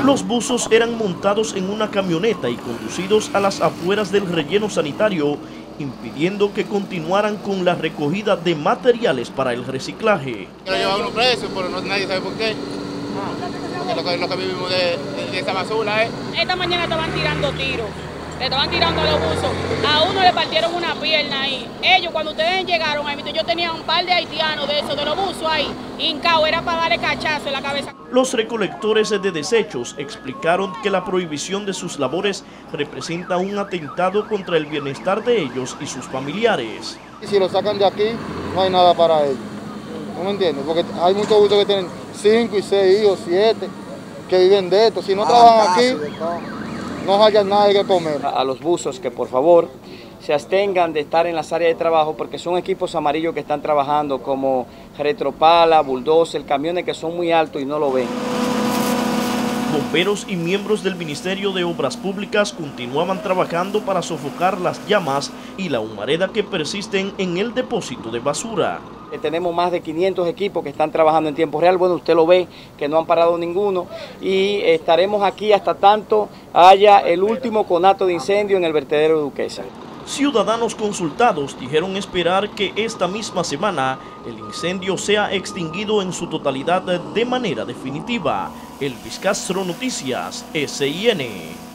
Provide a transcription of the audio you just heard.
Los buzos eran montados en una camioneta y conducidos a las afueras del relleno sanitario, impidiendo que continuaran con la recogida de materiales para el reciclaje. Lo llevaban unos presos, pero nadie sabe por qué. Porque lo que vivimos de esa basura, Esta mañana estaban tirando tiros, le estaban tirando a los buzos. A uno le partieron una pierna ahí. Ellos, cuando ustedes llegaron ahí, yo tenía un par de haitianos de esos, de los buzos ahí, hincados, era para darle cachazo en la cabeza. Los recolectores de desechos explicaron que la prohibición de sus labores representa un atentado contra el bienestar de ellos y sus familiares. Y si lo sacan de aquí, no hay nada para ellos. ¿No me entiendes? Porque hay muchos buzos que tienen 5 y 6 hijos, 7, que viven de esto. Si no trabajan aquí, no hayan nada que comer. A los buzos que por favor se abstengan de estar en las áreas de trabajo porque son equipos amarillos que están trabajando como retropala, bulldozer, camiones que son muy altos y no lo ven. Bomberos y miembros del Ministerio de Obras Públicas continuaban trabajando para sofocar las llamas y la humareda que persisten en el depósito de basura. Tenemos más de 500 equipos que están trabajando en tiempo real. Bueno, usted lo ve, que no han parado ninguno. Y estaremos aquí hasta tanto haya el último conato de incendio en el vertedero de Duquesa. Ciudadanos consultados dijeron esperar que esta misma semana el incendio sea extinguido en su totalidad de manera definitiva. Elvis Castro, Noticias SIN.